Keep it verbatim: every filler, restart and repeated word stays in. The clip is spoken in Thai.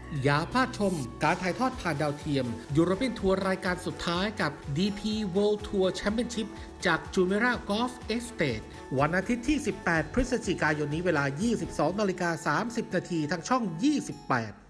อย่าพลาดชมการถ่ายทอดผ่านดาวเทียมยูโรเปียนทัวร์รายการสุดท้ายกับ ดี พี World Tour Championship จาก Jumeirah Golf Estate วันอาทิตย์ที่ สิบแปด พฤศจิกายนนี้เวลา ยี่สิบสองนาฬิกาสามสิบนาทีทางช่อง ยี่สิบแปด